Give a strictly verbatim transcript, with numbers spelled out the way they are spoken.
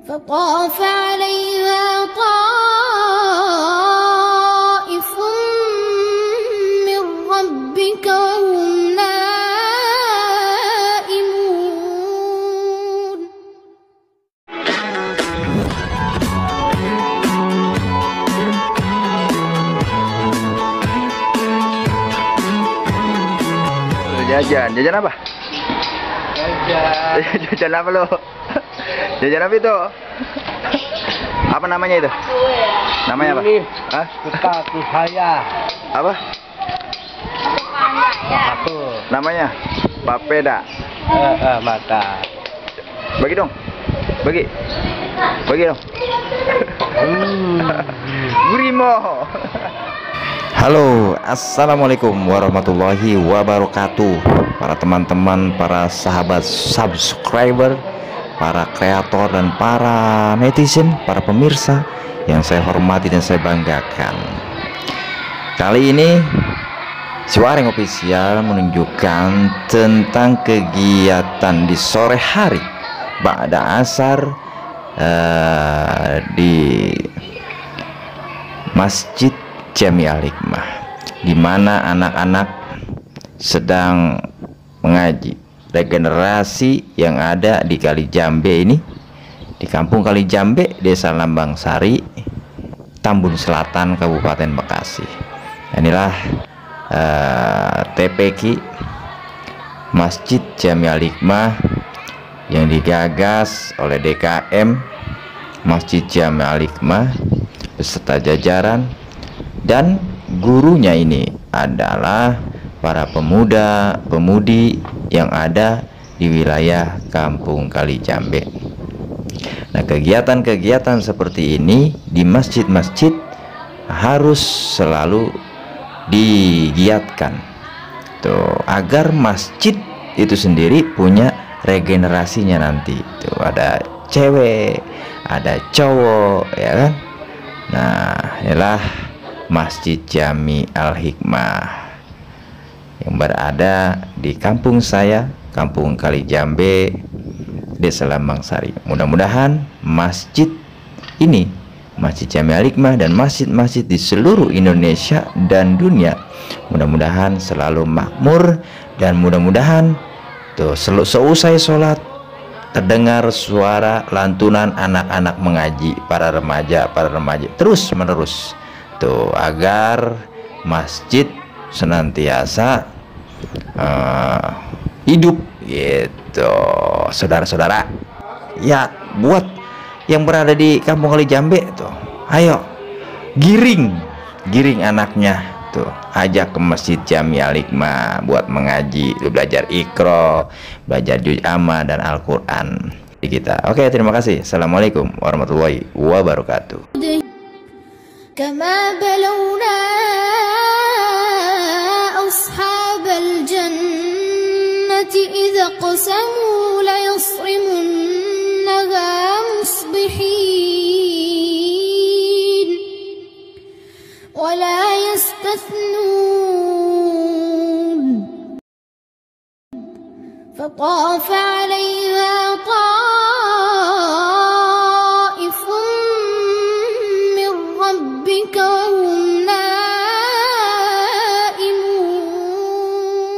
فطاف عليها طائف من ربك وهم نائمون. Jajan, jajan apa? Jajan. Jajan apa lo? Jajan apa itu? Apa namanya itu? Namanya apa? Hah? Sepatu saya. Apa? Sepatu. Namanya? Papeda. Eh, eh, mata. Bagi dong. Bagi. Bagi dong. Hmm. Gurimo. Halo, assalamualaikum warahmatullahi wabarakatuh. Para teman-teman, para sahabat subscriber, para kreator dan para netizen, para pemirsa yang saya hormati dan saya banggakan. Kali ini Siwaring Official menunjukkan tentang kegiatan di sore hari ba'da asar uh, di Masjid Jami Al-Hikmah, di mana anak-anak sedang mengaji regenerasi yang ada di Kali Jambe ini, di Kampung Kali Jambe, Desa Lambang Sari, Tambun Selatan, Kabupaten Bekasi. Inilah uh, T P Q Masjid Jami Al-Hikmah yang digagas oleh D K M Masjid Jami Al-Hikmah beserta jajaran, dan gurunya ini adalah para pemuda pemudi yang ada di wilayah Kampung Kali Jambe. Nah, kegiatan-kegiatan seperti ini di masjid-masjid harus selalu digiatkan tuh, agar masjid itu sendiri punya regenerasinya nanti. Tuh, ada cewek, ada cowok, ya kan? Nah, inilah Masjid Jami Al-Hikmah yang berada di kampung saya, Kampung Kali Jambe, Desa Lambang Sari. Mudah-mudahan masjid ini, Masjid Jami Al-Hikmah, dan masjid-masjid di seluruh Indonesia dan dunia mudah-mudahan selalu makmur, dan mudah-mudahan tuh seusai sholat terdengar suara lantunan anak-anak mengaji, para remaja, para remaja terus menerus tuh, agar masjid senantiasa uh, hidup gitu, saudara-saudara. Ya, buat yang berada di Kampung Kali Jambe tuh, ayo giring giring anaknya tuh, ajak ke Masjid Jami Al-Hikmah buat mengaji, tuh, belajar Iqra, belajar juz amma dan Al-Quran kita. Oke, terima kasih. Assalamualaikum warahmatullahi wabarakatuh. كما بلونا أصحاب الجنة إذا قسموا ليصرمنها مصبحين ولا يستثنون فطاف عليها طائف